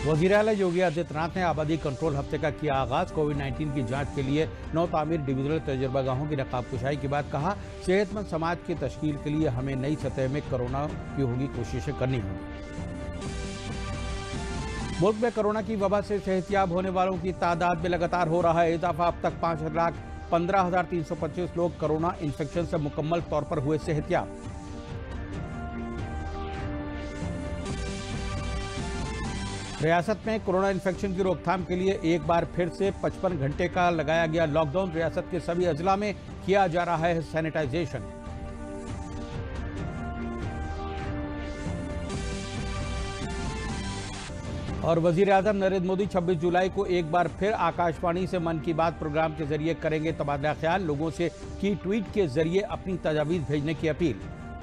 वज़ीर-ए-आला योगी आदित्यनाथ ने आबादी कंट्रोल हफ्ते का किया आगाज। कोविड-19 की जांच के लिए 9 तामीर डिविजनल तजर्बागाहों की नकाब कुशाई के बाद कहा, सेहतमंद समाज की तश्कील के लिए हमें नई सतह में कोरोना की होगी कोशिशें करनी होंगी। मुल्क में कोरोना की वबा से सेहतियाब होने वालों की तादाद में लगातार हो रहा है इजाफा। अब तक 5,15,325 लोग कोरोना इन्फेक्शन से मुकम्मल तौर पर हुए सेहतियाब। रियासत में कोरोना इन्फेक्शन की रोकथाम के लिए एक बार फिर से 55 घंटे का लगाया गया लॉकडाउन। रियासत के सभी अजला में किया जा रहा है सैनिटाइजेशन। और वज़ीर-ए-आज़म नरेंद्र मोदी 26 जुलाई को एक बार फिर आकाशवाणी से मन की बात प्रोग्राम के जरिए करेंगे तबादला ख्याल। लोगों से की ट्वीट के जरिए अपनी तजावीज़ भेजने की अपील।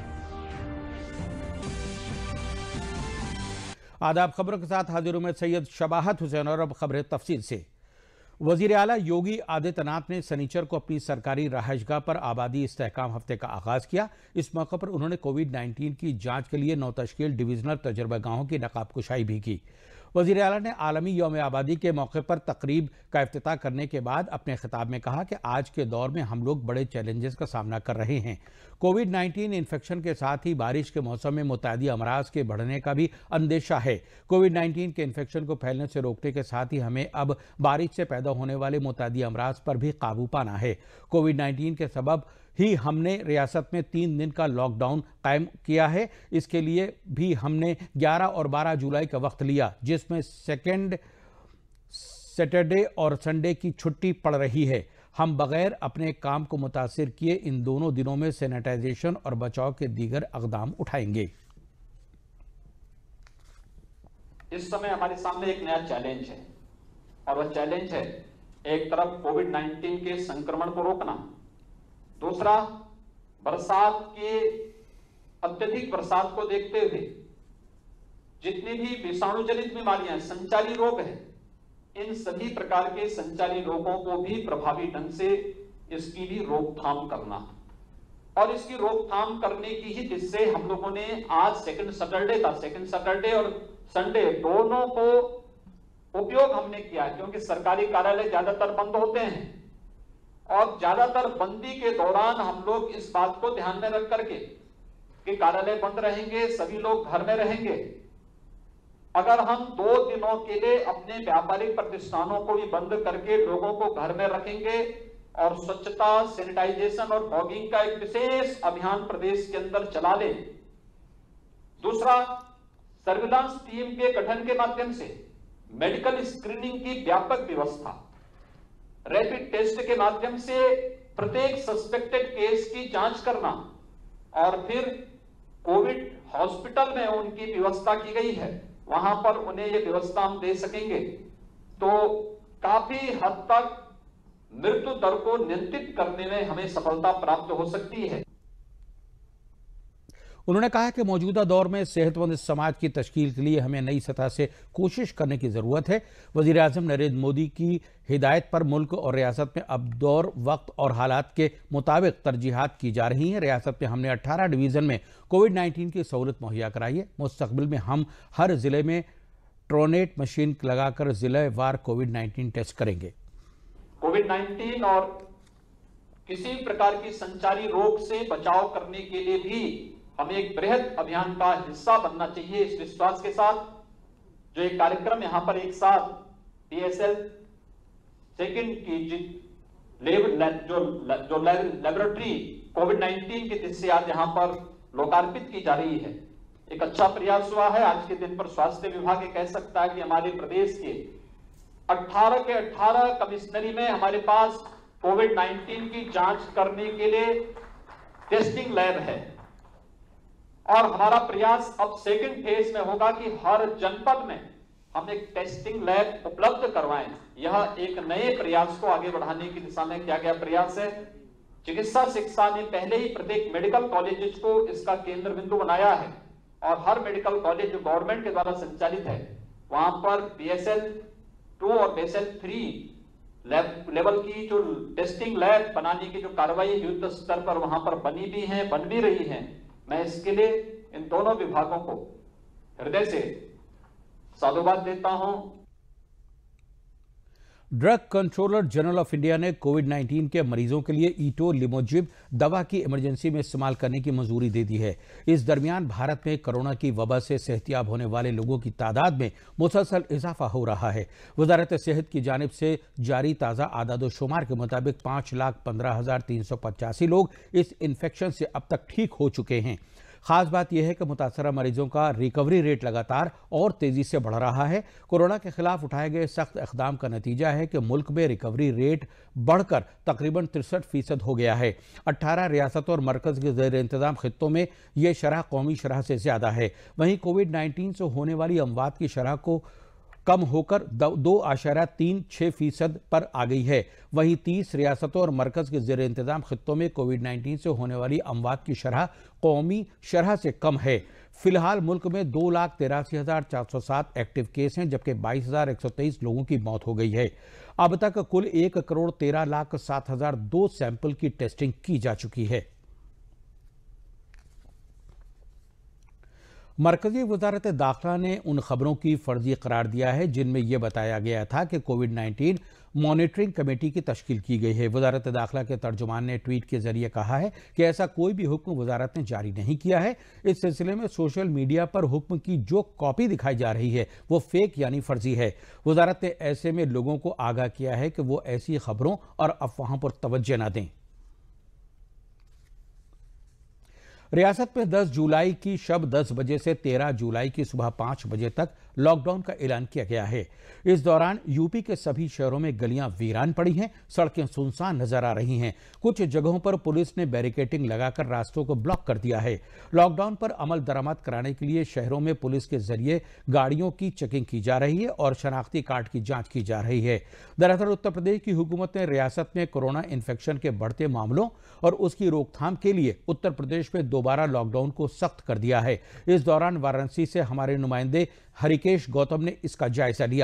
आदाब, खबरों के साथ हाजिर हूं मैं सैयद शबाहत हुसैन और अब खबरें तफसील से। वज़ीर-ए-आला योगी आदित्यनाथ ने सनीचर को अपनी सरकारी रहायशगाह पर आबादी इस्तेहकाम हफ्ते का आगाज किया। इस मौके पर उन्होंने कोविड-19 की जांच के लिए 9 तश्कील डिविजनल तजर्बागाहों की नकाब कुशाई भी की। वज़ीर-ए-आला ने आलमी यौम आबादी के मौके पर तकरीब का इफ्तिताह करने के बाद अपने खिताब में कहा कि आज के दौर में हम लोग बड़े चैलेंजेस का सामना कर रहे हैं। कोविड-19 इन्फेक्शन के साथ ही बारिश के मौसम में मुतादी अमराज के बढ़ने का भी अंदेशा है। कोविड-19 के इन्फेक्शन को फैलने से रोकने के साथ ही हमें अब बारिश से पैदा होने वाले मुतादी अमराज पर भी काबू पाना है। कोविड-19 के सबब ही हमने रियासत में 3 दिन का लॉकडाउन कायम किया है। इसके लिए भी हमने 11 और 12 जुलाई का वक्त लिया, जिसमें सेकेंड सैटरडे और संडे की छुट्टी पड़ रही है। हम बगैर अपने काम को मुतासिर किए इन दोनों दिनों में सैनिटाइजेशन और बचाव के दीगर इक़दाम उठाएंगे। इस समय हमारे सामने एक नया चैलेंज है और वह चैलेंज है एक तरफ कोविड-19 के संक्रमण को रोकना, दूसरा बरसात के अत्यधिक बरसात को देखते हुए जितनी भी विषाणु जनित बीमारियां, संचारी रोग हैं, इन सभी प्रकार के संचारी रोगों को भी प्रभावी ढंग से इसकी भी रोकथाम करना। और इसकी रोकथाम करने की ही जिससे हम लोगों ने आज सेकंड सैटरडे और संडे दोनों को उपयोग हमने किया, क्योंकि सरकारी कार्यालय ज्यादातर बंद होते हैं और ज्यादातर बंदी के दौरान हम लोग इस बात को ध्यान में रख करके कि कार्यालय बंद रहेंगे, सभी लोग घर में रहेंगे। अगर हम 2 दिनों के लिए अपने व्यापारिक प्रतिष्ठानों को भी बंद करके लोगों को घर में रखेंगे और स्वच्छता, सैनिटाइजेशन और फॉगिंग का एक विशेष अभियान प्रदेश के अंदर चला ले। दूसरा, सर्विलांस टीम के गठन के माध्यम से मेडिकल स्क्रीनिंग की व्यापक व्यवस्था, रैपिड टेस्ट के माध्यम से प्रत्येक सस्पेक्टेड केस की जांच करना और फिर कोविड हॉस्पिटल में उनकी व्यवस्था की गई है, वहां पर उन्हें ये व्यवस्था हम दे सकेंगे तो काफी हद तक मृत्यु दर को नियंत्रित करने में हमें सफलता प्राप्त हो सकती है। उन्होंने कहा कि मौजूदा दौर में सेहतमंद समाज की तश्कील के लिए हमें नई सतह से कोशिश करने की ज़रूरत है। वज़ीर-ए-आज़म नरेंद्र मोदी की हिदायत पर मुल्क और रियासत में अब दौर, वक्त और हालात के मुताबिक तरजीहात की जा रही हैं। रियासत में हमने 18 डिवीज़न में कोविड-19 की सहूलत मुहैया कराई है। मुस्तकबिल में हम हर ज़िले में ट्रोनेट मशीन लगाकर ज़िले वार कोविड-19 टेस्ट करेंगे। कोविड-19 और किसी प्रकार की संचारी रोग से बचाव करने के लिए भी हमें एक बृहद अभियान का हिस्सा बनना चाहिए। इस विश्वास के साथ जो एक कार्यक्रम यहाँ पर एक साथ PSL सेकंड की जो लेबोरेटरी कोविड-19 के जिससे आज यहाँ पर लोकार्पित की जा रही है, एक अच्छा प्रयास हुआ है। आज के दिन पर स्वास्थ्य विभाग कह सकता है कि हमारे प्रदेश के 18 के 18 कमिश्नरी में हमारे पास कोविड-19 की जांच करने के लिए टेस्टिंग लैब है और हमारा प्रयास अब सेकंड फेज में होगा कि हर जनपद में हम एक टेस्टिंग लैब उपलब्ध करवाएं। यह एक नए प्रयास को आगे बढ़ाने की दिशा में किया गया प्रयास है। चिकित्सा शिक्षा ने पहले ही प्रत्येक मेडिकल कॉलेज को इसका केंद्र बिंदु बनाया है और हर मेडिकल कॉलेज जो गवर्नमेंट के द्वारा संचालित है वहां पर BSL 2 और BSL 3 लेवल की जो टेस्टिंग लैब बनाने की जो कार्रवाई युद्ध स्तर पर वहां पर बनी भी है, बन भी रही है। मैं इसके लिए इन दोनों विभागों को हृदय से साधुवाद देता हूं। Drug controller general of India ने कोविड-19 के मरीजों के लिए ईटोलिमोजिब दवा की इमरजेंसी में इस्तेमाल करने की मंजूरी दे दी है। इस दरमियान भारत में कोरोना की वबा से सेहतियाब होने वाले लोगों की तादाद में मुसलसल इजाफा हो रहा है। वजारत सेहत की जानिब से जारी ताज़ा आदादोशुमार के मुताबिक 5,15,385 लोग इस इन्फेक्शन से अब तक ठीक हो चुके हैं। खास बात यह है कि मुतासरा मरीजों का रिकवरी रेट लगातार और तेजी से बढ़ रहा है। कोरोना के खिलाफ उठाए गए सख्त इक़दाम का नतीजा है कि मुल्क में रिकवरी रेट बढ़कर तकरीबन 63% हो गया है। 18 रियासतों और मरकज के ज़ेर इंतज़ाम खित्तों में यह शरह कौमी शरह से ज़्यादा है। वहीं कोविड-19 से होने वाली अमवात की शरह को कम होकर 2.36% पर आ गई है। वहीं 30 रियासतों और मरकज के ज़ेर इंतज़ाम खित्तों में कोविड-19 से होने वाली अमवात की शरह कौमी शरह से कम है। फिलहाल मुल्क में 2,83,407 एक्टिव केस हैं, जबकि 22,123 लोगों की मौत हो गई है। अब तक कुल 1,13,07,002 सैंपल की टेस्टिंग की जा चुकी है। मरकजी वजारत दाखिला ने उन खबरों की फर्जी करार दिया है जिनमें यह बताया गया था कि कोविड-19 मॉनिटरिंग कमेटी की तश्कील की गई है। वजारत दाखिला के तर्जुमान ने ट्वीट के जरिए कहा है कि ऐसा कोई भी हुक्म वजारत ने जारी नहीं किया है। इस सिलसिले में सोशल मीडिया पर हुक्म की जो कॉपी दिखाई जा रही है वो फेक यानी फर्जी है। वजारत ने ऐसे में लोगों को आगाह किया है कि वो ऐसी खबरों और अफवाहों पर तवज्जो न दें। रियासत में 10 जुलाई की शब 10 बजे से 13 जुलाई की सुबह 5 बजे तक लॉकडाउन का ऐलान किया गया है। इस दौरान यूपी के सभी शहरों में गलियां वीरान पड़ी हैं, सड़कें सुनसान नजर आ रही हैं। कुछ जगहों पर पुलिस ने बैरिकेडिंग लगाकर रास्तों को ब्लॉक कर दिया है। लॉकडाउन पर अमल दरामद कराने के लिए शहरों में पुलिस के जरिए गाड़ियों की चेकिंग की जा रही है और शनाख्ती कार्ड की जांच की जा रही है। दरअसल उत्तर प्रदेश की हुकूमत ने रियासत में कोरोना इन्फेक्शन के बढ़ते मामलों और उसकी रोकथाम के लिए उत्तर प्रदेश में दोबारा लॉकडाउन को सख्त कर दिया है। इस दौरान वाराणसी से हमारे नुमाइंदे हरिकेश गौतम ने इसका जायजा लिया।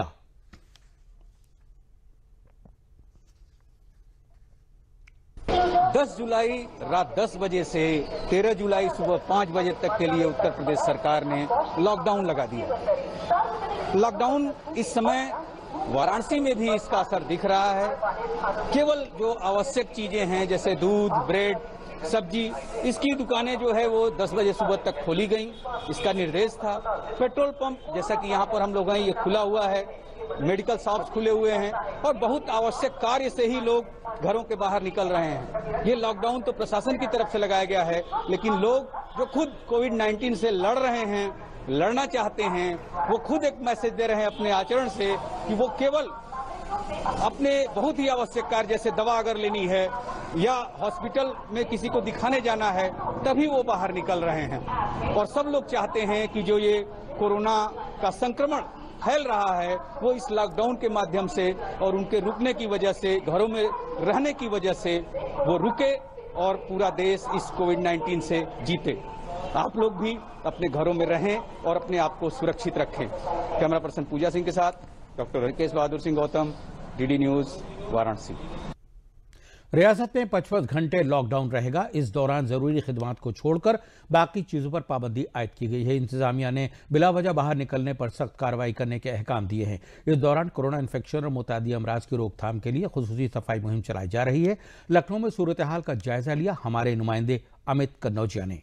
दस जुलाई रात 10 बजे से 13 जुलाई सुबह 5 बजे तक के लिए उत्तर प्रदेश सरकार ने लॉकडाउन लगा दिया। लॉकडाउन इस समय वाराणसी में भी इसका असर दिख रहा है। केवल जो आवश्यक चीजें हैं जैसे दूध, ब्रेड, सब्जी, इसकी दुकानें जो है वो 10 बजे सुबह तक खोली गई, इसका निर्देश था। पेट्रोल पंप जैसा कि यहाँ पर हम लोग हैं ये खुला हुआ है, मेडिकल शॉप्स खुले हुए हैं और बहुत आवश्यक कार्य से ही लोग घरों के बाहर निकल रहे हैं। ये लॉकडाउन तो प्रशासन की तरफ से लगाया गया है, लेकिन लोग जो खुद कोविड-19 से लड़ रहे हैं, लड़ना चाहते हैं, वो खुद एक मैसेज दे रहे हैं अपने आचरण से कि वो केवल अपने बहुत ही आवश्यक कार्य जैसे दवा अगर लेनी है या हॉस्पिटल में किसी को दिखाने जाना है तभी वो बाहर निकल रहे हैं। और सब लोग चाहते हैं कि जो ये कोरोना का संक्रमण फैल रहा है वो इस लॉकडाउन के माध्यम से और उनके रुकने की वजह से, घरों में रहने की वजह से वो रुके और पूरा देश इस कोविड-19 से जीते। आप लोग भी अपने घरों में रहें और अपने आप को सुरक्षित रखें। कैमरा पर्सन पूजा सिंह के साथ doctor Harkesh Bahadur Singh Gautam, DD news, Varanasi. रियासत में 55 घंटे लॉकडाउन रहेगा। इस दौरान जरूरी खिदमात को छोड़कर बाकी चीजों पर पाबंदी आयद की गई है। इंतजामिया ने बिला वजह बाहर निकलने पर सख्त कार्रवाई करने के अहकाम दिए हैं। इस दौरान कोरोना इन्फेक्शन और मुतादी अमराज की रोकथाम के लिए खुसूसी सफाई मुहिम चलाई जा रही है। लखनऊ में सूरत हाल का जायजा लिया हमारे नुमाइंदे अमित कन्नौजिया ने।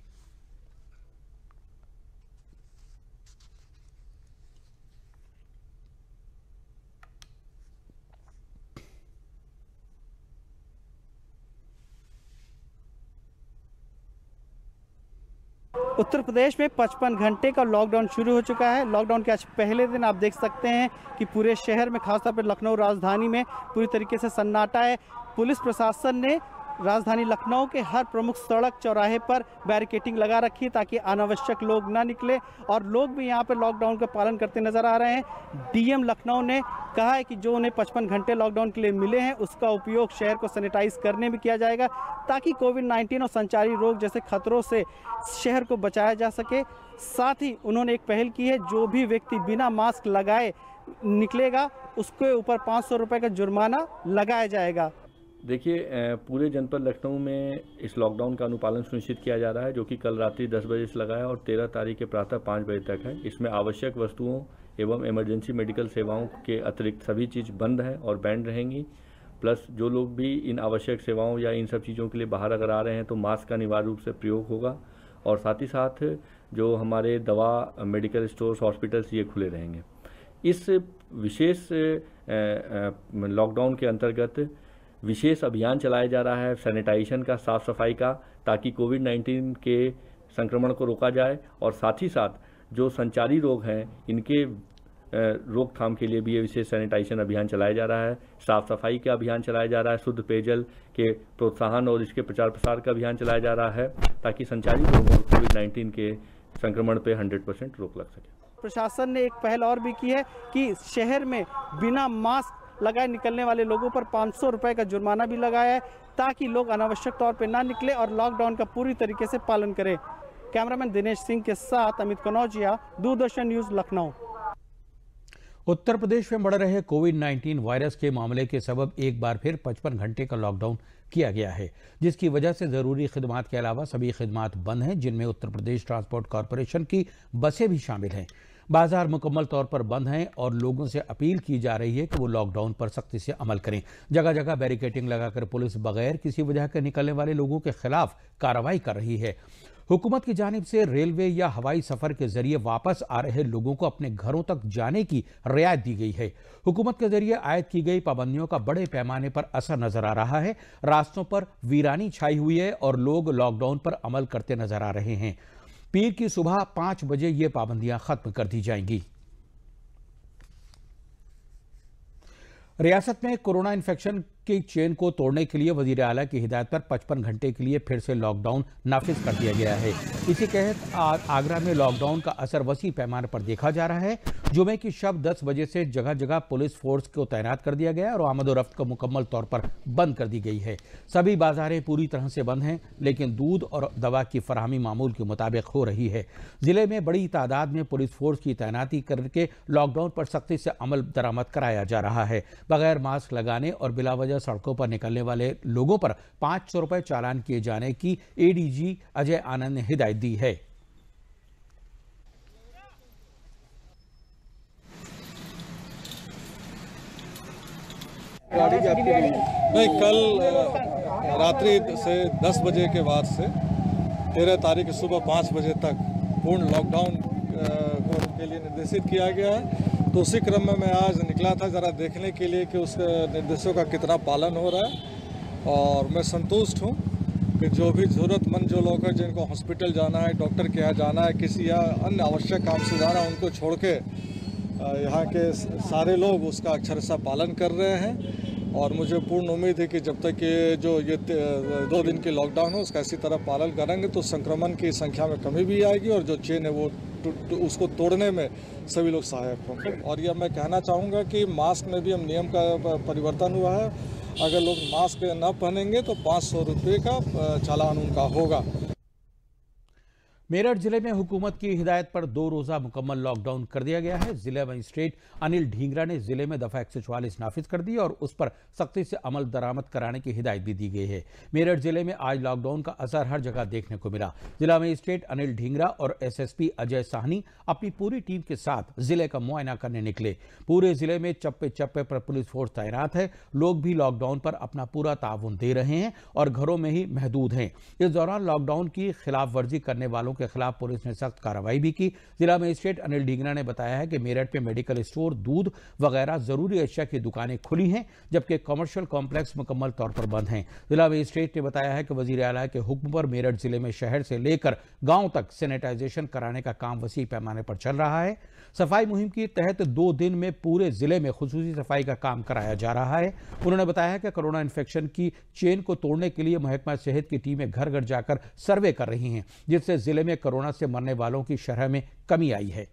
उत्तर प्रदेश में 55 घंटे का लॉकडाउन शुरू हो चुका है। लॉकडाउन के आज पहले दिन आप देख सकते हैं कि पूरे शहर में, खासतौर पर लखनऊ राजधानी में पूरी तरीके से सन्नाटा है। पुलिस प्रशासन ने राजधानी लखनऊ के हर प्रमुख सड़क चौराहे पर बैरिकेडिंग लगा रखी है ताकि अनावश्यक लोग ना निकले और लोग भी यहाँ पर लॉकडाउन का पालन करते नजर आ रहे हैं। डीएम लखनऊ ने कहा है कि जो उन्हें 55 घंटे लॉकडाउन के लिए मिले हैं उसका उपयोग शहर को सैनिटाइज करने में किया जाएगा ताकि कोविड-19 और संचारी रोग जैसे खतरों से शहर को बचाया जा सके। साथ ही उन्होंने एक पहल की है, जो भी व्यक्ति बिना मास्क लगाए निकलेगा उसके ऊपर 500 रुपये का जुर्माना लगाया जाएगा। देखिए, पूरे जनपद लखनऊ में इस लॉकडाउन का अनुपालन सुनिश्चित किया जा रहा है, जो कि कल रात्रि 10 बजे से लगा है और 13 तारीख के प्रातः 5 बजे तक है। इसमें आवश्यक वस्तुओं एवं इमरजेंसी मेडिकल सेवाओं के अतिरिक्त सभी चीज़ बंद हैं और बैंड रहेंगी। प्लस जो लोग भी इन आवश्यक सेवाओं या इन सब चीज़ों के लिए बाहर अगर आ रहे हैं तो मास्क का अनिवार्य रूप से प्रयोग होगा और साथ ही साथ जो हमारे दवा मेडिकल स्टोर्स हॉस्पिटल्स ये खुले रहेंगे। इस विशेष लॉकडाउन के अंतर्गत विशेष अभियान चलाया जा रहा है सैनिटाइजेशन का, साफ़ सफाई का, ताकि कोविड-19 के संक्रमण को रोका जाए और साथ ही साथ जो संचारी रोग हैं इनके रोकथाम के लिए भी ये विशेष सैनिटाइजेशन अभियान चलाया जा रहा है। साफ़ सफाई का अभियान चलाया जा रहा है, शुद्ध पेयजल के प्रोत्साहन और इसके प्रचार प्रसार का अभियान चलाया जा रहा है ताकि संचारी रोगों कोविड-19 के संक्रमण पे 100% रोक लग सके। प्रशासन ने एक पहल और भी की है कि शहर में बिना मास्क लगाए निकलने वाले लोगों पर 500 रुपये का जुर्माना भी लगाया है ताकि लोग अनावश्यक तौर पर ना निकले और लॉकडाउन का पूरी तरीके से पालन करें। कैमरामैन दिनेश सिंह के साथ अमित कनौजिया, दूरदर्शन न्यूज़, लखनऊ। उत्तर प्रदेश में बढ़ रहे कोविड-19 वायरस के मामले के सबब एक बार फिर 55 घंटे का लॉकडाउन किया गया है, जिसकी वजह से जरूरी खिदमात के अलावा सभी खिदमात बंद हैं, जिनमें उत्तर प्रदेश ट्रांसपोर्ट कॉरपोरेशन की बसें भी शामिल हैं। बाजार मुकम्मल तौर पर बंद हैं और लोगों से अपील की जा रही है कि वो लॉकडाउन पर सख्ती से अमल करें। जगह जगह बैरिकेडिंग लगाकर पुलिस बगैर किसी वजह के निकलने वाले लोगों के खिलाफ कार्रवाई कर रही है। हुकूमत की जानिब से रेलवे या हवाई सफर के जरिए वापस आ रहे लोगों को अपने घरों तक जाने की रियायत दी गई है। हुकूमत के जरिए आयद की गई पाबंदियों का बड़े पैमाने पर असर नजर आ रहा है। रास्तों पर वीरानी छाई हुई है और लोग लॉकडाउन पर अमल करते नजर आ रहे हैं। पीर की सुबह 5 बजे ये पाबंदियां खत्म कर दी जाएंगी। रियासत में कोरोना इन्फेक्शन की चेन को तोड़ने के लिए वजीर आला की हिदायत पर 55 घंटे के लिए फिर से लॉकडाउन नाफिज कर दिया गया है। इसी के तहत आगरा में लॉकडाउन का असर वसी पैमाने पर देखा जा रहा है। जुमे की शब 10 बजे से जगह जगह पुलिस फोर्स को तैनात कर दिया गया और आमद और रफ्त को मुकम्मल तौर पर बंद कर दी गई है। सभी बाजारें पूरी तरह से बंद हैं, लेकिन दूध और दवा की फराहमी मामूल के मुताबिक हो रही है। जिले में बड़ी तादाद में पुलिस फोर्स की तैनाती करके लॉकडाउन पर सख्ती से अमल दरामद कराया जा रहा है। बगैर मास्क लगाने और बिलावजह सड़कों पर निकलने वाले लोगों पर 500 रुपए चालान किए जाने की एडीजी अजय आनंद ने हिदायत दी है। नहीं, कल रात्रि से 10 बजे के बाद से 13 तारीख सुबह 5 बजे तक पूर्ण लॉकडाउन के लिए निर्देशित किया गया है। तो उसी क्रम में मैं आज निकला था ज़रा देखने के लिए कि उस निर्देशों का कितना पालन हो रहा है और मैं संतुष्ट हूँ कि जो भी ज़रूरतमंद जो लोग हैं जिनको हॉस्पिटल जाना है, डॉक्टर के यहाँ जाना है, किसी या अन्य आवश्यक काम से जाना है, उनको छोड़ के यहाँ के सारे लोग उसका अक्षरशः पालन कर रहे हैं। और मुझे पूर्ण उम्मीद है कि जब तक ये 2 दिन की लॉकडाउन हो उसका इसी तरह पालन करेंगे तो संक्रमण की संख्या में कमी भी आएगी और जो चेन है वो उसको तोड़ने में सभी लोग सहायक होंगे। और यह मैं कहना चाहूँगा कि मास्क में भी हम नियम का परिवर्तन हुआ है। अगर लोग मास्क न पहनेंगे तो 500 रुपये का चालान उनका होगा। मेरठ जिले में हुकूमत की हिदायत पर 2 रोज़ा मुकम्मल लॉकडाउन कर दिया गया है। जिला मजिस्ट्रेट अनिल ढींगरा ने जिले में दफा 144 नाफिज कर दी और उस पर सख्ती से अमल दरामद कराने की हिदायत भी दी गई है। मेरठ जिले में आज लॉकडाउन का असर हर जगह देखने को मिला। जिला मजिस्ट्रेट अनिल ढींगरा और एसएसपी अजय साहनी अपनी पूरी टीम के साथ जिले का मुआयना करने निकले। पूरे जिले में चप्पे चप्पे पर पुलिस फोर्स तैनात है। लोग भी लॉकडाउन पर अपना पूरा ताउन दे रहे हैं और घरों में ही महदूद हैं। इस दौरान लॉकडाउन की खिलाफ वर्जी करने वालों के खिलाफ पुलिस ने सख्त कार्रवाई भी की। जिला मजिस्ट्रेट अनिल ढींगरा ने बताया है कि मेरठ में मेडिकल स्टोर, दूध वगैरह जरूरी अशिया की दुकानें खुली हैं, जबकि कमर्शियल कॉम्प्लेक्स मुकम्मल तौर पर बंद हैं। जिला मजिस्ट्रेट ने बताया है कि वजीर आला के हुक्म पर मेरठ जिले में शहर से लेकर गांव तक सैनिटाइजेशन कराने का काम वसी पैमाने पर चल रहा है। सफाई मुहिम के तहत 2 दिन में पूरे जिले में खुसूसी सफाई का काम कराया जा रहा है। उन्होंने बताया कि कोरोना इन्फेक्शन की चेन को तोड़ने के लिए महकमा सेहत की टीमें घर घर जाकर सर्वे कर रही हैं, जिससे जिले में कोरोना से मरने वालों की शरह में कमी आई है।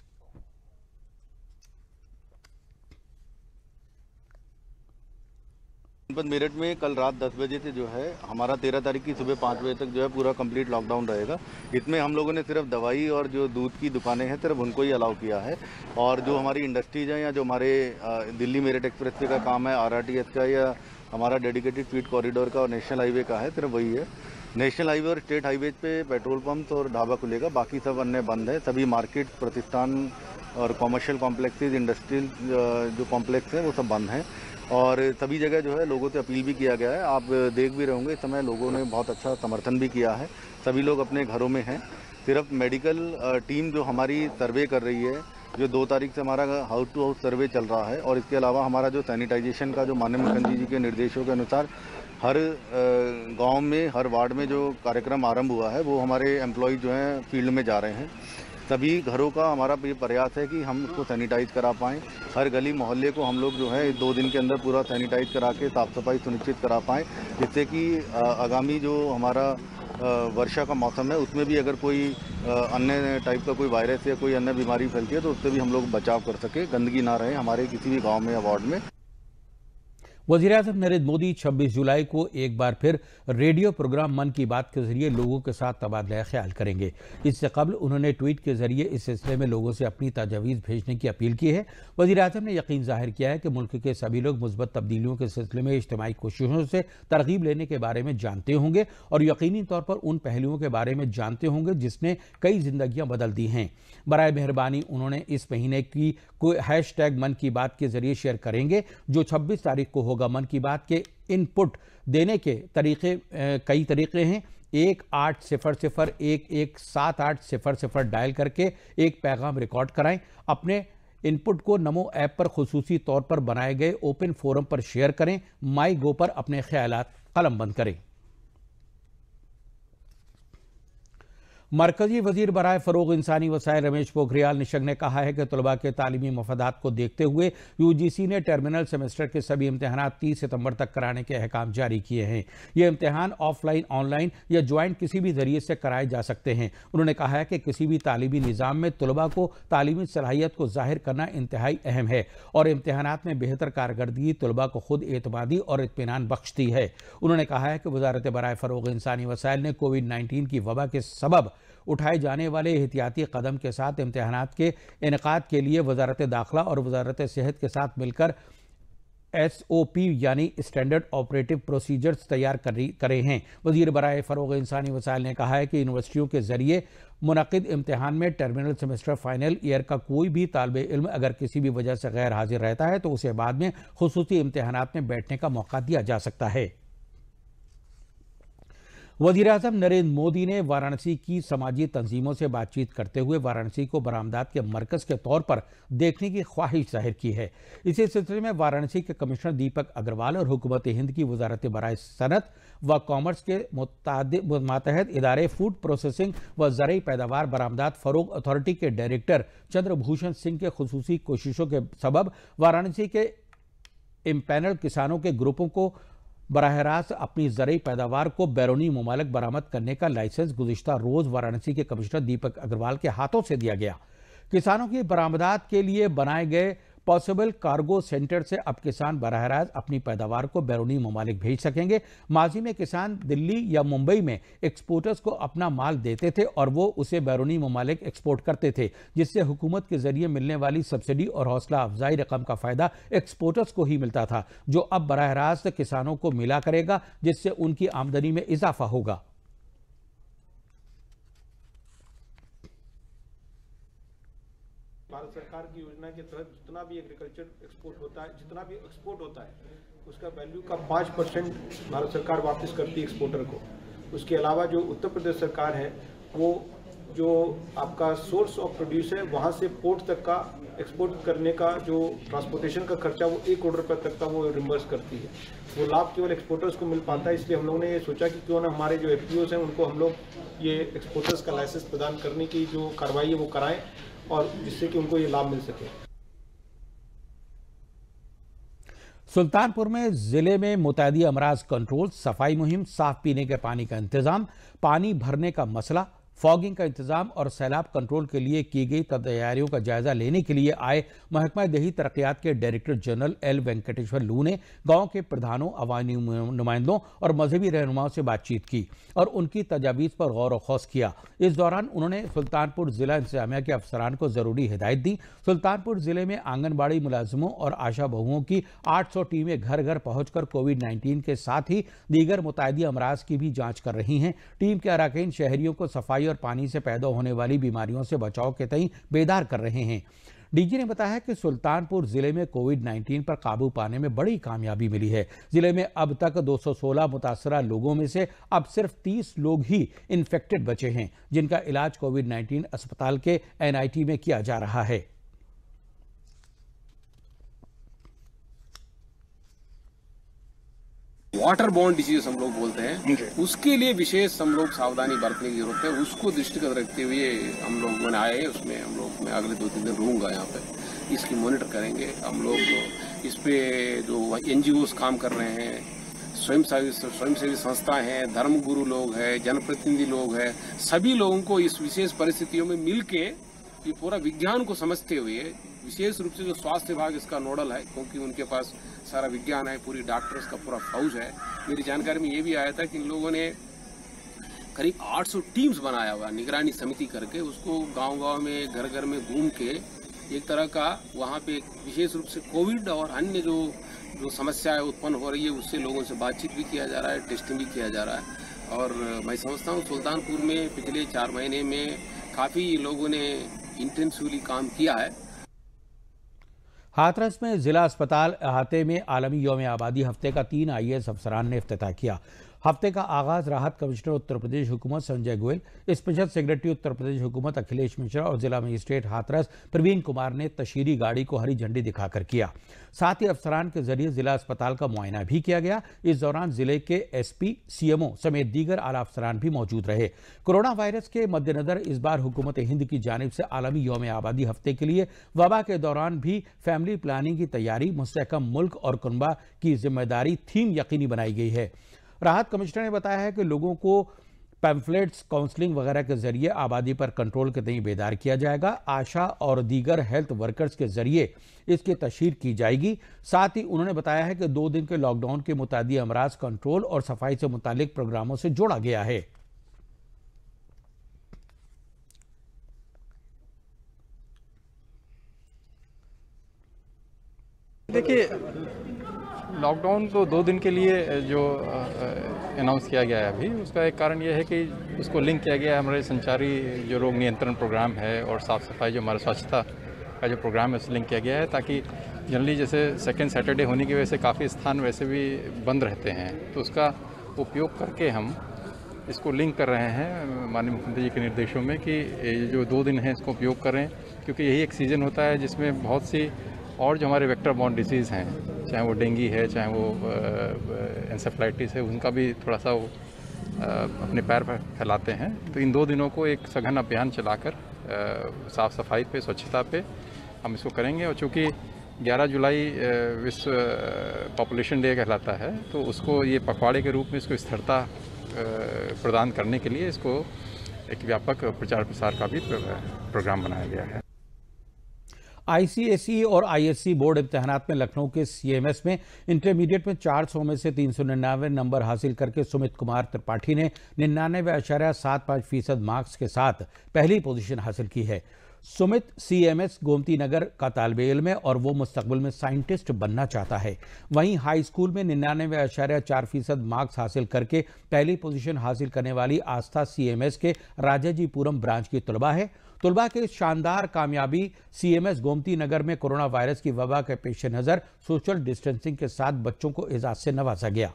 मेरठ में कल रात 10 बजे से जो है हमारा 13 तारीख की सुबह 5 बजे तक जो है पूरा कंप्लीट लॉकडाउन रहेगा। इसमें हम लोगों ने सिर्फ दवाई और जो दूध की दुकानें हैं सिर्फ उनको ही अलाउ किया है और जो हमारी इंडस्ट्रीज हैं या जो हमारे दिल्ली मेरठ एक्सप्रेस का काम है, RRTS का या हमारा डेडिकेटेड फीड कॉरिडोर का और नेशनल हाईवे का है, सिर्फ वही है। नेशनल हाईवे और स्टेट हाईवे पे पेट्रोल पंप्स और ढाबा खुलेगा, बाकी सब अन्य बंद है। सभी मार्केट, प्रतिष्ठान और कॉमर्शियल कॉम्प्लेक्सेज, इंडस्ट्रियल जो कॉम्प्लेक्स हैं वो सब बंद हैं और सभी जगह जो है लोगों से अपील भी किया गया है। आप देख भी रहे होंगे इस समय लोगों ने बहुत अच्छा समर्थन भी किया है, सभी लोग अपने घरों में हैं। सिर्फ मेडिकल टीम जो हमारी सर्वे कर रही है, जो 2 तारीख से हमारा हाउस टू हाउस सर्वे चल रहा है और इसके अलावा हमारा जो सैनिटाइजेशन का जो माननीय मुख्यमंत्री जी के निर्देशों के अनुसार हर गांव में, हर वार्ड में जो कार्यक्रम आरंभ हुआ है वो हमारे एम्प्लॉय जो हैं फील्ड में जा रहे हैं। सभी घरों का हमारा ये प्रयास है कि हम उसको सैनिटाइज करा पाएँ। हर गली मोहल्ले को हम लोग जो है 2 दिन के अंदर पूरा सैनिटाइज करा के साफ़ सफाई सुनिश्चित करा पाएँ, जिससे कि आगामी जो हमारा वर्षा का मौसम है उसमें भी अगर कोई अन्य टाइप का कोई वायरस या कोई अन्य बीमारी फैलती है तो उससे भी हम लोग बचाव कर सके, गंदगी ना रहे हमारे किसी भी गांव में या वार्ड में। वज़ीर-ए-आज़म नरेंद्र मोदी 26 जुलाई को एक बार फिर रेडियो प्रोग्राम मन की बात के जरिए लोगों के साथ तबादला ख्याल करेंगे। इससे कबल उन्होंने ट्वीट के जरिए इस सिलसिले में लोगों से अपनी तजावीज़ भेजने की अपील की है। वज़ीर-ए-आज़म ने यकीन जाहिर किया है कि मुल्क के सभी लोग मुस्बत तब्दीलियों के सिलसिले में इज्तिमाई कोशिशों से तरगीब लेने के बारे में जानते होंगे और यकीनी तौर पर उन पहलुओं के बारे में जानते होंगे जिसने कई जिंदगियां बदल दी हैं। बराए मेहरबानी उन्होंने इस महीने की कोई हैशटैग मन की बात के जरिए शेयर करेंगे जो 26 तारीख को होगा। मन की बात के इनपुट देने के तरीके कई तरीके हैं। 1800117800 डायल करके एक पैगाम रिकॉर्ड कराएं। अपने इनपुट को नमो ऐप पर खुसूसी तौर पर बनाए गए ओपन फोरम पर शेयर करें। माई गो पर अपने ख्यालात कलमबंद करें। मरकजी वजीर बराए फ़रोग़ इंसानी वसाइल रमेश पोखरियाल निशंक ने कहा है कि तलबा के तालीमी मफादात को देखते हुए यूजीसी ने टर्मिनल सेमेस्टर के सभी इम्तहान 30 सितंबर तक कराने के अहकाम जारी किए हैं। ये इम्तहान ऑफलाइन, ऑनलाइन या ज्वाइंट किसी भी जरिए से कराए जा सकते हैं। उन्होंने कहा है कि किसी भी तालीमी निज़ाम में तलबा को तालीमी सलाहियत को ज़ाहिर करना इंतहाई अहम है और इम्तहानात में बेहतर कारकर्दगी तलबा को खुद एतमादी और इत्मीनान बख्शती है। उन्होंने कहा है कि वजारत बराए फ़रोग़ इंसानी वसाइल ने कोविड-19 की वबा के सबब उठाए जाने वाले एहतियाती कदम के साथ इम्तहानात के इनेकाद के लिए वजारत दाखिला और वजारत सेहत के साथ मिलकर SOP यानी स्टैंडर्ड ऑपरेटिव प्रोसीजर्स तैयार करे हैं। वजीर बराए फ़रोग़ इंसानी वसाइल ने कहा है कि यूनिवर्सिटियों के जरिए मुनक़िद इम्तहान में टर्मिनल सेमेस्टर फाइनल ईयर का कोई भी तालिबे इल्म अगर किसी भी वजह से गैर हाजिर रहता है तो उसे बाद में खुसूसी इम्तहानात में बैठने का मौका दिया जा सकता है। वज़ीर-ए-आज़म नरेंद्र मोदी ने वाराणसी की समाजी तंजीमों से बातचीत करते हुए वाराणसी को बरामदात के मरकज़ के तौर पर देखने की ख्वाहिश जाहिर की है। इसी सिलसिले में वाराणसी के कमिश्नर दीपक अग्रवाल और हुकूमत हिंद की वजारत बराए सनत व कॉमर्स के मातहत इदारे फूड प्रोसेसिंग व ज़रई पैदावार बरामदात फ़रोग़ अथॉरिटी के डायरेक्टर चंद्रभूषण सिंह के खुसूसी कोशिशों के सबब वाराणसी के इम्पैनल किसानों के ग्रुपों को बराह रास्त अपनी ज़रई पैदावार को बैरूनी ममालिक बरामद करने का लाइसेंस गुज़िश्ता रोज़ वाराणसी के कमिश्नर दीपक अग्रवाल के हाथों से दिया गया। किसानों की बरामदात के लिए बनाए गए पॉसिबल कार्गो सेंटर से अब किसान बराह रास्त अपनी पैदावार को बैरूनी ममालिक भेज सकेंगे। माजी में किसान दिल्ली या मुंबई में एक्सपोर्टर्स को अपना माल देते थे और वो उसे बैरूनी ममालिक एक्सपोर्ट करते थे, जिससे हुकूमत के जरिए मिलने वाली सब्सिडी और हौसला अफजाई रकम का फ़ायदा एक्सपोर्टर्स को ही मिलता था, जो अब बराह रास्त किसानों को मिला करेगा, जिससे उनकी आमदनी में इजाफा होगा। भारत सरकार की योजना के तहत जितना भी एग्रीकल्चर एक्सपोर्ट होता है, जितना भी एक्सपोर्ट होता है उसका वैल्यू का 5% भारत सरकार वापस करती है एक्सपोर्टर को। उसके अलावा जो उत्तर प्रदेश सरकार है वो जो आपका सोर्स ऑफ प्रोड्यूस है वहाँ से पोर्ट तक का एक्सपोर्ट करने का जो ट्रांसपोर्टेशन का खर्चा वो 1 करोड़ रुपये तक का वो रिम्बर्स करती है। वो लाभ केवल एक्सपोर्टर्स को मिल पाता है, इसलिए हम लोगों ने ये सोचा कि क्यों ना हमारे जो FPOs हैं उनको हम लोग ये एक्सपोर्टर्स का लाइसेंस प्रदान करने की जो कार्रवाई है वो कराएं और जिससे कि उनको ये लाभ मिल सके। सुल्तानपुर में जिले में मुतअद्दी अमराज कंट्रोल, सफाई मुहिम, साफ पीने के पानी का इंतजाम, पानी भरने का मसला, फॉगिंग का इंतजाम और सैलाब कंट्रोल के लिए की गई तैयारियों का जायजा लेने के लिए आए महकमा देही तरक्यात के डायरेक्टर जनरल L वेंकटेश्वर लू ने गांव के प्रधानों, अवामी नुमाइंदों और मजहबी रहनुमाओं से बातचीत की और उनकी तजावीज़ पर गौर व खौस किया। इस दौरान उन्होंने सुल्तानपुर जिला इंतजामिया के अफसरान को ज़रूरी हिदायत दी। सुल्तानपुर जिले में आंगनबाड़ी मुलाजिमों और आशा बहुओं की 800 टीमें घर घर पहुंचकर कोविड-19 के साथ ही दीगर मुतअद्दी अमराज की भी जांच कर रही हैं। टीम के अरकान शहरियों को सफाई और पानी से पैदा होने वाली बीमारियों से बचाव के तई बेदार कर रहे हैं। डीजी ने बताया कि सुल्तानपुर जिले में कोविड-19 पर काबू पाने में बड़ी कामयाबी मिली है। जिले में अब तक 216 मुतासरा लोगों में से अब सिर्फ 30 लोग ही इन्फेक्टेड बचे हैं, जिनका इलाज कोविड-19 अस्पताल के NIT में किया जा रहा है। वाटर बॉर्न डिजीज हम लोग बोलते हैं, उसके लिए विशेष हम लोग सावधानी बरतने की जरूरत है। उसको दृष्टिगत रखते हुए हम लोग आए, उसमें हम लोग मैं अगले 2-3 दिन रहूंगा यहाँ पे, इसकी मॉनिटर करेंगे। हम लोग इस पे जो NGOs काम कर रहे हैं, स्वयंसेवी संस्थाएं हैं, धर्मगुरु लोग हैं, जनप्रतिनिधि लोग हैं, सभी लोगों को इस विशेष परिस्थितियों में मिलके ये पूरा विज्ञान को समझते हुए, विशेष रूप से जो स्वास्थ्य विभाग इसका नोडल है, क्योंकि उनके पास सारा विज्ञान है, पूरी डॉक्टर्स का पूरा फौज है। मेरी जानकारी में ये भी आया था कि इन लोगों ने करीब 800 टीम्स बनाया हुआ निगरानी समिति करके, उसको गांव-गांव में घर घर में घूम के एक तरह का वहाँ पे विशेष रूप से कोविड और अन्य जो समस्याएं उत्पन्न हो रही है उससे लोगों से बातचीत भी किया जा रहा है, टेस्टिंग भी किया जा रहा है। और मैं समझता हूँ सुल्तानपुर में पिछले 4 महीने में काफ़ी लोगों ने इंटेंसिवली काम किया है। हाथरस में जिला अस्पताल अहाते में आलमी यौम आबादी हफ्ते का 3 IAS अफसरान ने इफ्तिताह किया। हफ्ते का आगाज राहत कमिश्नर उत्तर प्रदेश हुकूमत संजय गोयल, स्पेशल सेक्रेटरी उत्तर प्रदेश हुकूमत अखिलेश मिश्रा और जिला मजिस्ट्रेट हाथरस प्रवीण कुमार ने तशीरी गाड़ी को हरी झंडी दिखाकर किया। साथ ही अफसरान के जरिए जिला अस्पताल का मुआयना भी किया गया। इस दौरान जिले के SP, CMO समेत दीगर आला अफसरान भी मौजूद रहे। कोरोना वायरस के मद्देनजर इस बार हुकूमत हिंद की जानिब से आलमी यौम आबादी हफ्ते के लिए वबा के दौरान भी फैमिली प्लानिंग की तैयारी, मुस्तहकम मुल्क और कुनबा की जिम्मेदारी थीम यकीनी बनाई गई है। राहत कमिश्नर ने बताया है कि लोगों को पैम्फलेट्स, काउंसलिंग वगैरह के जरिए आबादी पर कंट्रोल के तय बेदार किया जाएगा। आशा और दीगर हेल्थ वर्कर्स के जरिए इसकी तशहीर की जाएगी। साथ ही उन्होंने बताया है कि 2 दिन के लॉकडाउन के मुतादी अमराज कंट्रोल और सफाई से मुतालिक प्रोग्रामों से जोड़ा गया है। देखिए, लॉकडाउन तो 2 दिन के लिए जो अनाउंस किया गया है अभी, उसका एक कारण यह है कि उसको लिंक किया गया है हमारे संचारी जो रोग नियंत्रण प्रोग्राम है और साफ़ सफाई जो हमारा स्वच्छता का जो प्रोग्राम है उससे लिंक किया गया है, ताकि जनरली जैसे सेकेंड सैटरडे होने की वजह से काफ़ी स्थान वैसे भी बंद रहते हैं, तो उसका उपयोग करके हम इसको लिंक कर रहे हैं माननीय मुख्यमंत्री जी के निर्देशों में कि ये जो 2 दिन हैं इसको उपयोग करें, क्योंकि यही एक सीज़न होता है जिसमें बहुत सी और जो हमारे वेक्टर बॉर्न डिसीज़ हैं, चाहे वो डेंगू है, चाहे वो एंसेफ्लाइटिस है, उनका भी थोड़ा सा वो अपने पैर पर फैलाते हैं। तो इन 2 दिनों को एक सघन अभियान चलाकर साफ़ सफाई पे, स्वच्छता पे हम इसको करेंगे। और चूँकि 11 जुलाई विश्व पॉपुलेशन डे कहलाता है, तो उसको ये पखवाड़े के रूप में इसको स्थिरता प्रदान करने के लिए इसको एक व्यापक प्रचार प्रसार का भी प्रोग्राम बनाया गया है। ICSE और ISC बोर्ड इम्तिहानात में लखनऊ के CMS में इंटरमीडिएट में 400 में से 399 नंबर हासिल करके सुमित कुमार त्रिपाठी ने 99.75% मार्क्स के साथ पहली पोजीशन हासिल की है। सुमित CMS गोमती नगर का तालिबे इल्म है और वो मुस्तकबिल में साइंटिस्ट बनना चाहता है। वहीं हाई स्कूल में 99.4% मार्क्स हासिल करके पहली पोजीशन हासिल करने वाली आस्था CMS के राजाजीपुरम ब्रांच की तलबा है। तलबा के शानदार कामयाबी CMS गोमती नगर में कोरोना वायरस की वबा के पेश नज़र सोशल डिस्टेंसिंग के साथ बच्चों को एजाज से नवाजा गया।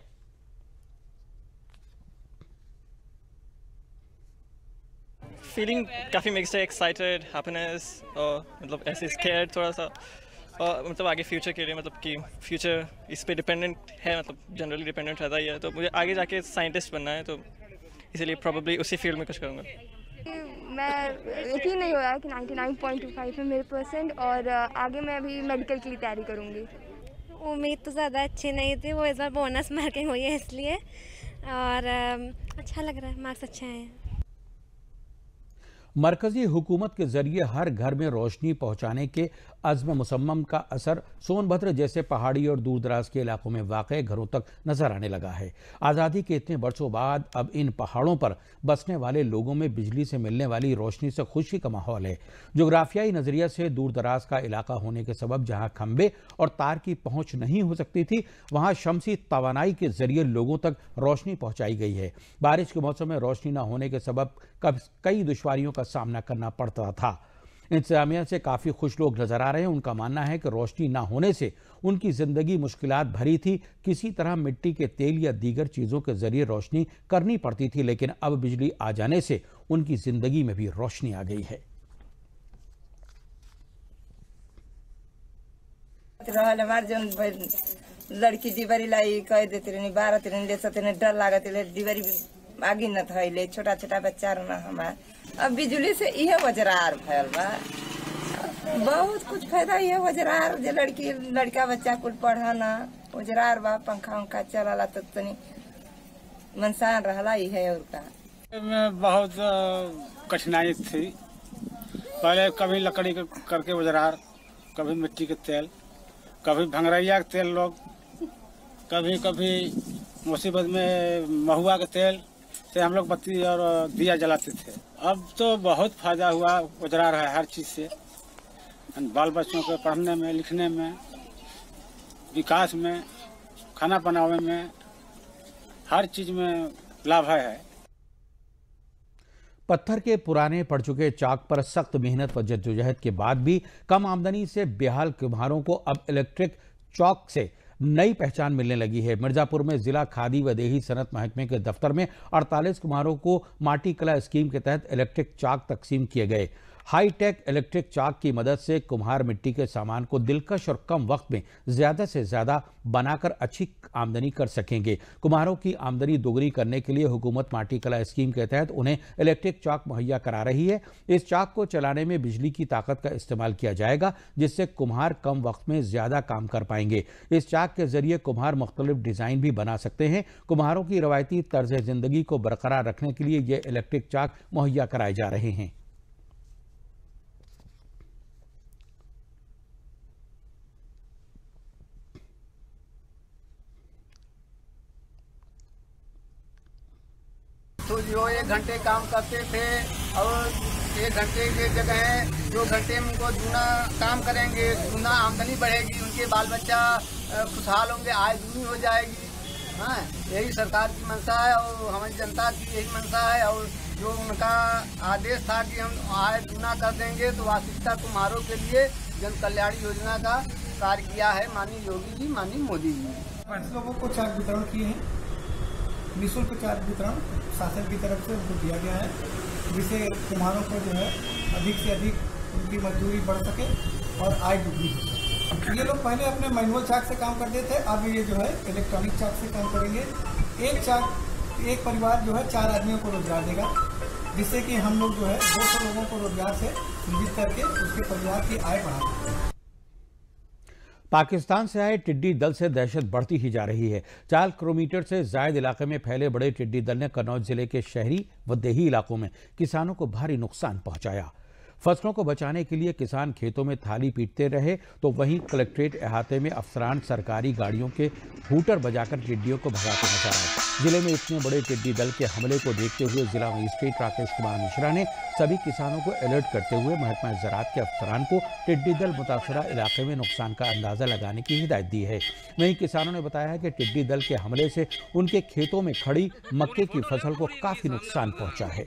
फीलिंग काफ़ी मिक्स्ड है, एक्साइटेड, हैप्पीनेस और मतलब ऐसे स्केयर्ड थोड़ा सा, और मतलब आगे फ्यूचर के लिए, मतलब कि फ्यूचर इस पे डिपेंडेंट है, मतलब जनरली डिपेंडेंट रहता ही है। तो मुझे आगे जाके साइंटिस्ट बनना है, तो इसीलिए प्रोबेबली उसी फील्ड में कुछ करूँगा। मैं यकीन नहीं हो रहा कि 99.25 है मेरे परसेंट, और आगे मैं अभी मेडिकल के लिए तैयारी करूँगी। उम्मीद तो ज़्यादा अच्छी नहीं थी, वो इस बार बोनस मार्किंग हुई है इसलिए, और अच्छा लग रहा है, मार्क्स अच्छे आए हैं। मरकजी हुकूमत के जरिए हर घर में रोशनी पहुंचाने के अज़्म मुसम्मम का असर सोनभद्र जैसे पहाड़ी और दूर दराज के इलाकों में वाक़ घरों तक नजर आने लगा है। आज़ादी के इतने बरसों बाद अब इन पहाड़ों पर बसने वाले लोगों में बिजली से मिलने वाली रोशनी से खुशी का माहौल है। जोग्राफियाई नज़रिया से दूर दराज का इलाका होने के सबब जहाँ खंबे और तार की पहुँच नहीं हो सकती थी, वहाँ शमसी तवानाई के जरिए लोगों तक रोशनी पहुँचाई गई है। बारिश के मौसम में रोशनी न होने के सबब कई दुश्वारियों का सामना करना पड़ता था। इंतजामिया से काफ़ी खुश लोग नजर आ रहे हैं। उनका मानना है कि रोशनी ना होने से उनकी ज़िंदगी मुश्किलात भरी थी। किसी तरह मिट्टी के तेल या दीगर चीज़ों के जरिए रोशनी करनी पड़ती थी, लेकिन अब बिजली आ जाने से उनकी ज़िंदगी में भी रोशनी आ गई है। हमार जो लड़की डिबरी लाई कह देते रही 12 दिन ले सते डर लागत डिबरी आगे न थैले छोटा छोटा बच्चा रहना हमार। अब बिजली से यह वजरार फैल बा, बहुत कुछ फायदा यह वजरार जो लड़की लड़का बच्चा कुल पढ़ाना वजरार बा, पंखा उंखा चला तो तनी मनसान रहला ही है। और का में बहुत कठिनाई थी। पहले कभी लकड़ी करके वजरार, कभी मिट्टी के तेल, कभी भंगरैया के तेल लोग, कभी कभी मुसीबत में महुआ के तेल से हम लोग बत्ती और दिया जलाते थे। अब तो बहुत फायदा हुआ, उजरा रहा है हर चीज़ से, बाल बच्चों के पढ़ने में, लिखने में, विकास में, खाना बनाने में, हर चीज़ में लाभ है। पत्थर के पुराने पड़ चुके चाक पर सख्त मेहनत व जद्दोजहद के बाद भी कम आमदनी से बेहाल कुम्हारों को अब इलेक्ट्रिक चॉक से नई पहचान मिलने लगी है। मिर्जापुर में जिला खादी व देही सनत महकमे के दफ्तर में 48 कुम्हारों को माटी कला स्कीम के तहत इलेक्ट्रिक चाक तकसीम किए गए। हाईटेक इलेक्ट्रिक चाक की मदद से कुम्हार मिट्टी के सामान को दिलकश और कम वक्त में ज्यादा से ज्यादा बनाकर अच्छी आमदनी कर सकेंगे। कुम्हारों की आमदनी दोगुनी करने के लिए हुकूमत माटी कला स्कीम के तहत उन्हें इलेक्ट्रिक चाक मुहैया करा रही है। इस चाक को चलाने में बिजली की ताकत का इस्तेमाल किया जाएगा, जिससे कुम्हार कम वक्त में ज्यादा काम कर पाएंगे। इस चाक के जरिए कुम्हार मुख्तलिफ डिजाइन भी बना सकते हैं। कुम्हारों की रवायती तर्ज जिंदगी को बरकरार रखने के लिए ये इलेक्ट्रिक चाक मुहैया कराए जा रहे हैं। तो जो 1 घंटे काम करते थे और 1 घंटे के जगह 2 घंटे में उनको दूना काम करेंगे, दूना आमदनी बढ़ेगी, उनके बाल बच्चा खुशहाल होंगे, आय दूनी हो जाएगी। हाँ, यही सरकार की मंशा है और हमारी जनता की यही मंशा है। और जो उनका आदेश था कि हम आय दूना कर देंगे, तो वास्तविकता कुम्हारों के लिए जन कल्याण योजना का कार्य किया है माननीय योगी जी, माननीय मोदी जी। 5 लोगों को चाक वितरण किए हैं। निःशुल्क चाक वितरण शासन की तरफ से उनको दिया गया है, जिससे कुम्हारों को जो है अधिक से अधिक उनकी मजदूरी बढ़ सके और आय दुगनी हो सके। ये लोग पहले अपने मैनुअल चाक से काम करते थे, अब ये जो है इलेक्ट्रॉनिक चाक से काम करेंगे। एक परिवार जो है 4 आदमियों को रोजगार देगा, जिससे कि हम लोग जो है 200 लोगों को रोजगार से सृजित करके उसके परिवार की आय बढ़ा सकते हैं। पाकिस्तान से आए टिड्डी दल से दहशत बढ़ती ही जा रही है। 4 किलोमीटर से जायद इलाके में फैले बड़े टिड्डी दल ने कन्नौज जिले के शहरी व देही इलाकों में किसानों को भारी नुकसान पहुंचाया। फसलों को बचाने के लिए किसान खेतों में थाली पीटते रहे, तो वहीं कलेक्ट्रेट अहाते में अफसरान सरकारी गाड़ियों के हूटर बजाकर टिड्डियों को भगाते नजर आए। जिले में इतने बड़े टिड्डी दल के हमले को देखते हुए जिला मजिस्ट्रेट राकेश कुमार मिश्रा ने सभी किसानों को अलर्ट करते हुए महकमा ज़राअत के अफसरान को टिड्डी दल मुतासरा इलाके में नुकसान का अंदाजा लगाने की हिदायत दी है। वहीं किसानों ने बताया है कि टिड्डी दल के हमले से उनके खेतों में खड़ी मक्के की फसल को काफी नुकसान पहुंचा है।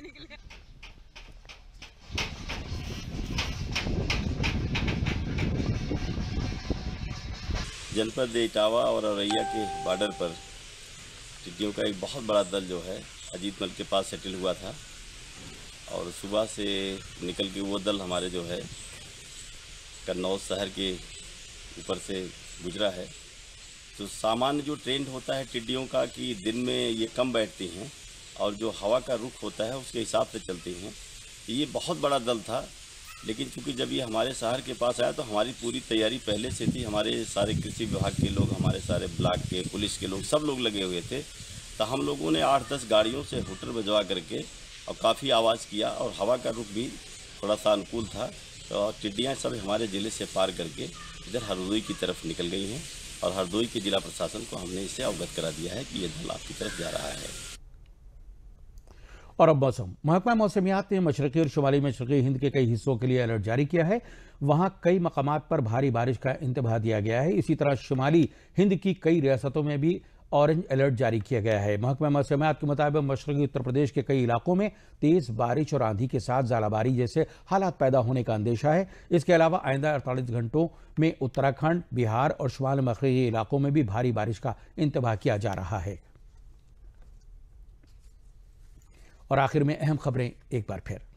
जनपद इटावा और औरैया के बॉर्डर पर टिड्डियों का एक बहुत बड़ा दल जो है अजीत मल के पास सेटल हुआ था और सुबह से निकल के वो दल हमारे जो है कन्नौज शहर के ऊपर से गुजरा है। तो सामान्य जो ट्रेंड होता है टिड्डियों का कि दिन में ये कम बैठती हैं और जो हवा का रुख होता है उसके हिसाब से चलती हैं। ये बहुत बड़ा दल था, लेकिन चूंकि जब ये हमारे शहर के पास आया तो हमारी पूरी तैयारी पहले से थी। हमारे सारे कृषि विभाग के लोग, हमारे सारे ब्लॉक के, पुलिस के लोग, सब लोग लगे हुए थे। तो हम लोगों ने 8-10 गाड़ियों से हुटर बजवा करके और काफ़ी आवाज़ किया और हवा का रुख भी थोड़ा सा अनुकूल था। तो टिड्डियाँ सब हमारे ज़िले से पार करके इधर हरदोई की तरफ निकल गई हैं और हरदोई के जिला प्रशासन को हमने इससे अवगत करा दिया है कि ये दल आपकी तरफ जा रहा है। और अब मौसम। महकमा मौसमियात ने मशरक़ी और शुमाली मशरक़ी हिंद के कई हिस्सों के लिए अलर्ट जारी किया है। वहां कई मकामात पर भारी बारिश का इंतबाह दिया गया है। इसी तरह शुमाली हिंद की कई रियासतों में भी ऑरेंज अलर्ट जारी किया गया है। महकमा मौसमियात के मुताबिक मशरक़ी उत्तर प्रदेश के कई इलाकों में तेज बारिश और आंधी के साथ ज़ालाबारी जैसे हालात पैदा होने का अंदेशा है। इसके अलावा आइंदा 48 घंटों में उत्तराखंड, बिहार और शुमाल मशरक़ी इलाकों में भी भारी बारिश का इंतबाह किया जा रहा है। और आखिर में अहम खबरें एक बार फिर।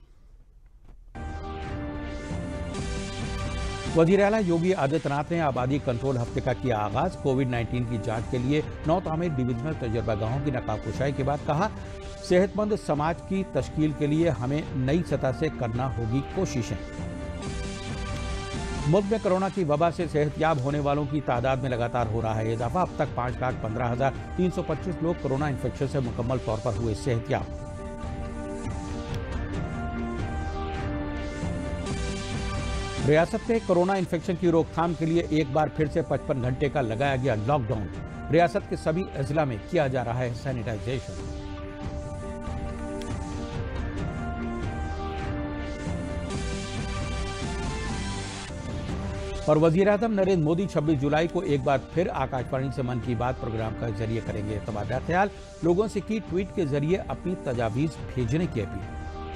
वज़ीर आला योगी आदित्यनाथ ने आबादी कंट्रोल हफ्ते का किया आगाज। कोविड-19 की जांच के लिए 9 तामीर डिविजनल तजर्बागाहों की नकाब कुशाई के बाद कहा, सेहतमंद समाज की तश्कील के लिए हमें नई सतह से करना होगी कोशिशें। मुल्क में कोरोना की वबा से सेहतयाब होने वालों की तादाद में लगातार हो रहा है इजाफा। अब तक 5,15,325 लोग कोरोना इन्फेक्शन से मुकम्मल तौर पर हुए सेहतयाब। रियासत में कोरोना इन्फेक्शन की रोकथाम के लिए एक बार फिर से 55 घंटे का लगाया गया लॉकडाउन। रियासत के सभी अजला में किया जा रहा है सैनिटाइजेशन। और वजीर आज़म नरेंद्र मोदी 26 जुलाई को एक बार फिर आकाशवाणी से मन की बात प्रोग्राम का जरिए करेंगे तबादला ख्याल। लोगों से की ट्वीट के जरिए अपनी तजावीज़ भेजने की अपील।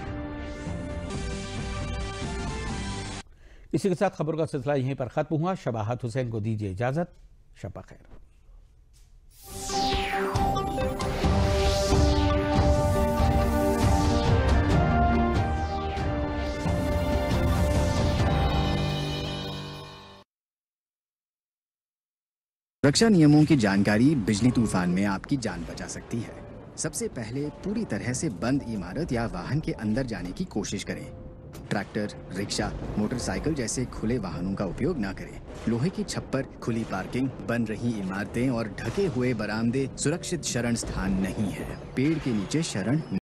इसी के साथ खबरों का सिलसिला यहीं पर खत्म हुआ। शबाहत हुसैन को दीजिए इजाजत। शब खैर। सुरक्षा नियमों की जानकारी बिजली तूफान में आपकी जान बचा सकती है। सबसे पहले पूरी तरह से बंद इमारत या वाहन के अंदर जाने की कोशिश करें। ट्रैक्टर, रिक्शा, मोटरसाइकिल जैसे खुले वाहनों का उपयोग न करें। लोहे की छप्पर, खुली पार्किंग, बन रही इमारतें और ढके हुए बरामदे सुरक्षित शरण स्थान नहीं है। पेड़ के नीचे शरण